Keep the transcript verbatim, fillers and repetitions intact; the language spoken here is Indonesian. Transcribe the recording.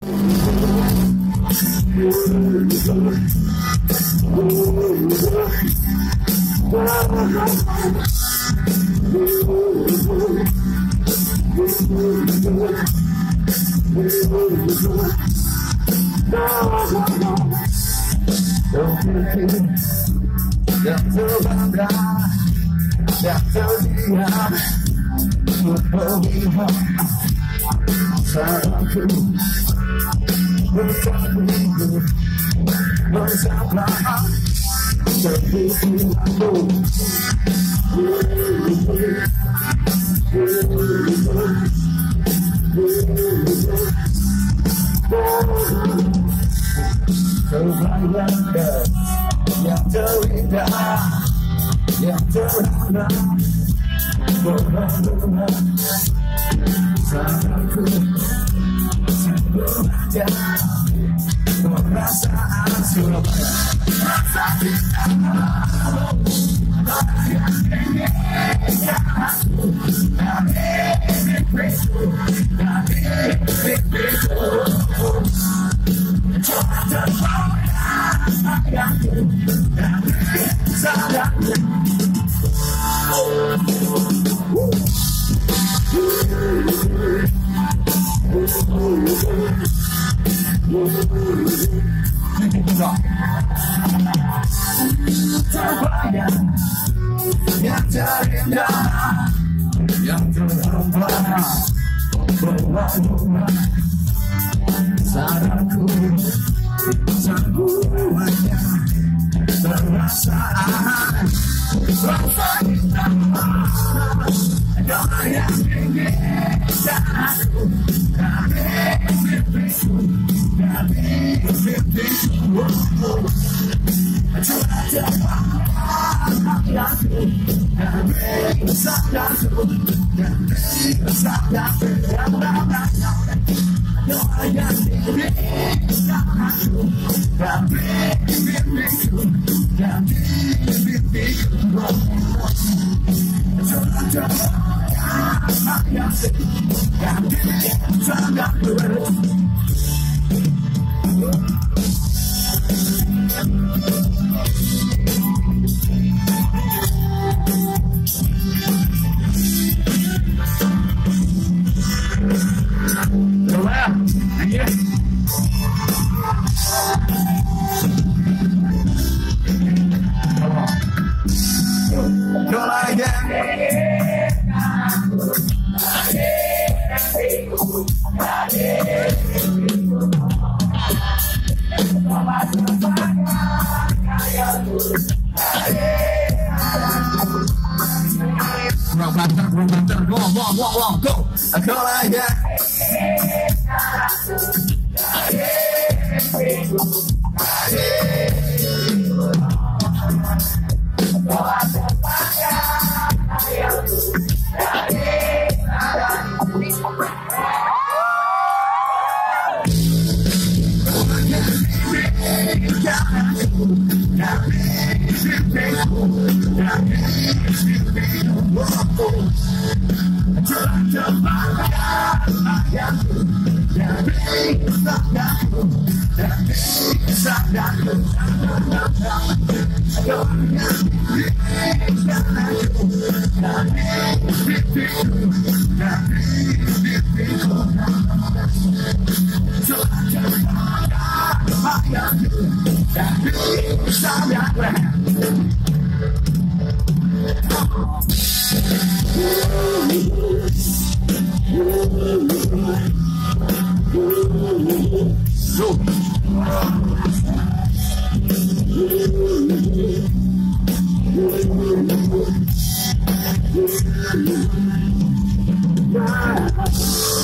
Yang terbangga, yang terdiam, berpihak salahku, bertanggung bersalah, terpilihku. Terbayangkan yang terindah, yang terhana, berbahaya. Salahku, sebenarnya perasaan Surabaya. Rasa terbayang yang terindah, yang terhamba, berwarna salahku, semuanya perasaan rasa hitam, doa yang ingin aku dari mimpiku, dari mimpiku. Cuaca aku dari sadarku, dari sadarku yang lama. Doa yang ingin aku dari mimpiku, dari mimpiku. Cuaca aku dari sadarku. Go, go, go, go, go. I go like that. Go.